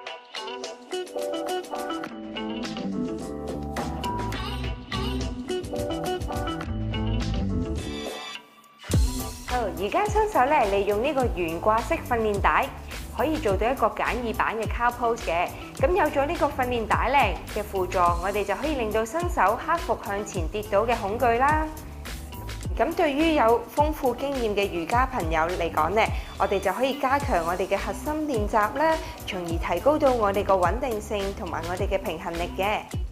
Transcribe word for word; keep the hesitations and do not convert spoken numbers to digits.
好，而家新手咧利用呢個懸掛式訓練帶，可以做到一個簡易版嘅 cow pose 嘅。咁有咗呢個訓練帶咧嘅輔助，我哋就可以令到新手克服向前跌倒嘅恐懼啦。咁對於有豐富經驗嘅瑜伽朋友嚟講咧，我哋就可以加強我哋嘅核心練習啦，從而提高到我哋個穩定性同埋我哋嘅平衡力嘅。